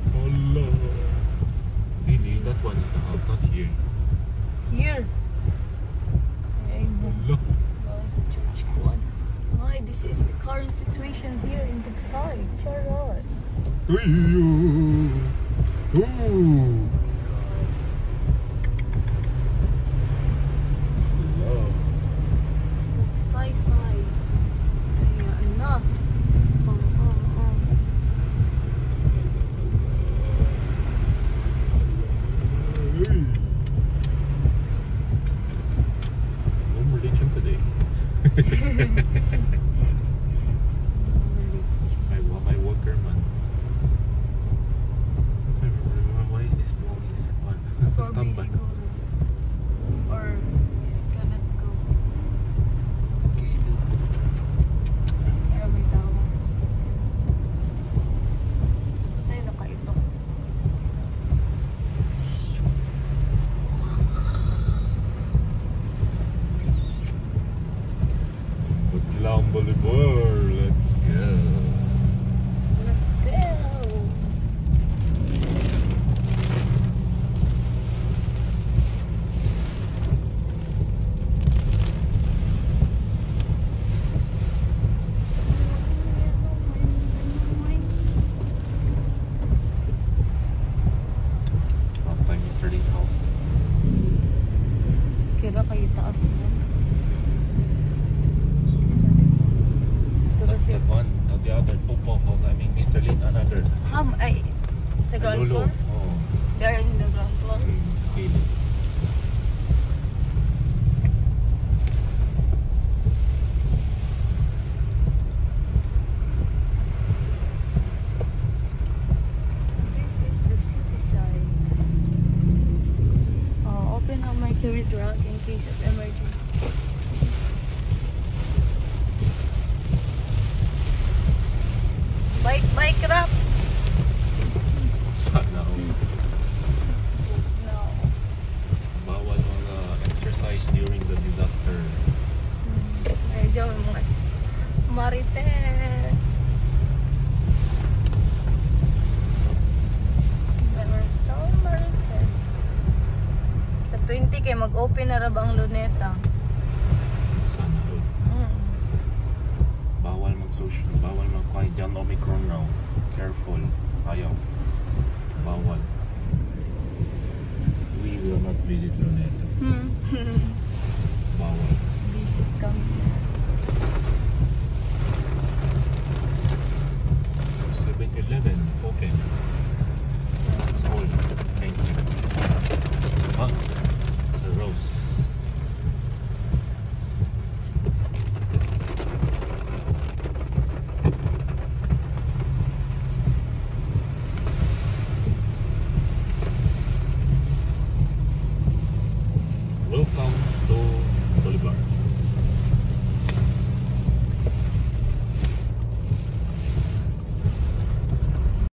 Allah. Dili, that one is out, not here. Here. Allah. Guys, church one. Why, this is the current situation here in Tagsay. Charot. Ooh. Tagsay. Ayan na. No religion today. my worker man. So, why is this ball is So standby? busy go. Or cannot go. Kaya may tawag. Ay, nakaito. Butlang Boulevard, let's go. Let's go. Last time Mr. Lee house. Kira kayo taas yan. That's the one. The other Popo house. I mean Mr. Lee another. Ay, sa ground Lolo. floor? Oh. They're in the ground floor. Okay. This is the city side. Open a Mercury truck in case of emergency. Bike wrap. Sana all. No. Bawal mga exercise during the disaster. Medyo may mga marites. There were so marites. Sa 20 kay mag-open na raba ang luneta. Sana all. Bawal mag-social, bawal mag-quiet dyan. Omicron now. Careful. Ayaw. Bawal. We will not visit Luneta. Bawal. Visit kami. 7-Eleven open. That's all. Thank you. The rose. Welcome